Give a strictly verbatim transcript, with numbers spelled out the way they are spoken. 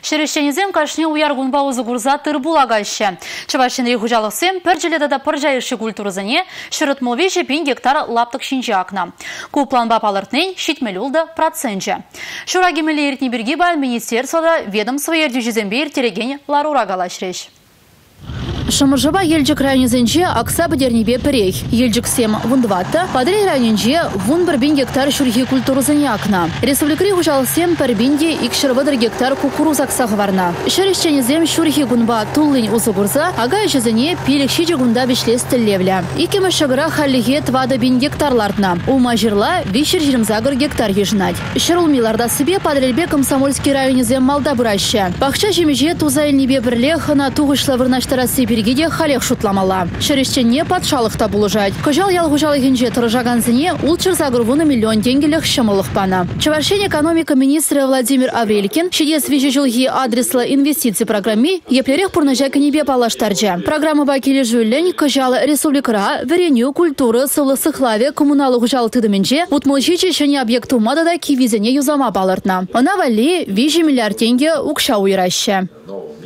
Шерешченезем кашне уяргун баузы гурза тыр булагайшы. Чывашенри хужалықсем пір жиледада пір жайышы культурызыне шырытмылве жепин гектар лаптық шинче акна. Куплан бапалыртнен шитмелюлды процентче. Шурагемелі ерітні бірге бал министерствода ведомство ердюжезембе ертереген ларура галашреш. Шамыржаба елжік районезенже акса бідернебе пірей. Елжік сем вундватты, падрей районенже вун бір бин гектар шүрхи культурызыне акна. Республикри хужал сем пір бинде икшырвыдыр гектар кукуруз аксағы варна. Шерішченезем шүрхи гунба туллын узы-гурза, ага жезіне пилік шиджі гунда бішлес тіллевлі. Икемі шагыра халлиге твады бин гектарлардна. Ума жирла вишер жирымзагыр гектар ежінад. Шырылмиларда себе падрельбе комсомольский районезем малда бұрайшы. Бақша жемеже туза елнебе бірле хына туғышлы вырнаштарасы бергеде халех шутламала. Шерещенне патшалықта булыжать. Кожал ялгужалығынже тұрыжаганзыне улчыр загырвуны миллион тенгелек шымылық пана. Чаваршен экономика министры Владимир Аврелькин шедес вежі жылги адресла инвестиций программе еплерех пурнажайка небе палаштарджа. Программа бакелі жүлін кожал республикара вереню культуры сылы сықлаве коммуналы жал тыдымынже утмылжиче шене объекту мадада кивизене юзама балыртна. Она вали вежі миллиард тенге укша уйраща.